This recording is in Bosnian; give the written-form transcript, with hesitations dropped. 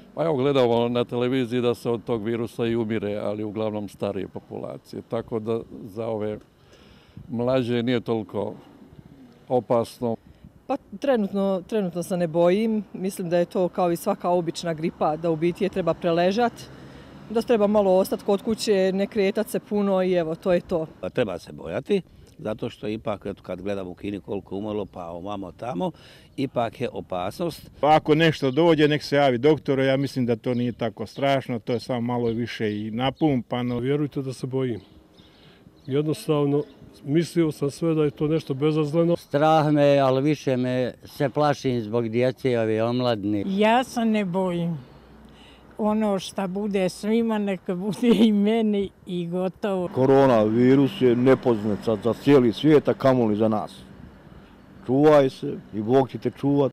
Pa evo gledamo na televiziji da se od tog virusa i umire, ali uglavnom starije populacije. Tako da za ove mlađe nije toliko opasno. Pa trenutno se ne bojim. Mislim da je to kao i svaka obična gripa, da u biti je treba preležati, da treba malo ostati kod kuće, ne kretati se puno i evo, to je to. Treba se bojati, zato što ipak kad gledamo u Kini koliko umrlo, pa ovamo tamo, ipak je opasnost. Ako nešto dođe, nek se javi doktoru, ja mislim da to nije tako strašno, to je samo malo više i napumpano. Vjerujte da se bojim. Jednostavno, mislio sam sve da je to nešto bezazleno. Strah me, ali više me se plašim zbog djece i ove omladine. Ja se ne bojim. Ono šta bude svima, neka bude i meni i gotovo. Koronavirus je nepoznat za cijeli svijet, a kamoli za nas. Čuvaj se i Bog će te čuvat.